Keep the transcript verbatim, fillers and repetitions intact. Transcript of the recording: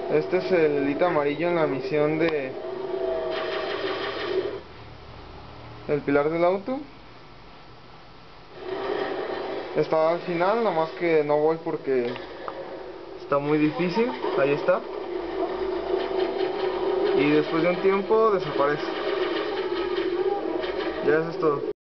Este es el hilito amarillo en la misión de el pilar del auto. Está al final, nada más que no voy porque está muy difícil. Ahí está. Y después de un tiempo desaparece. Ya eso es todo.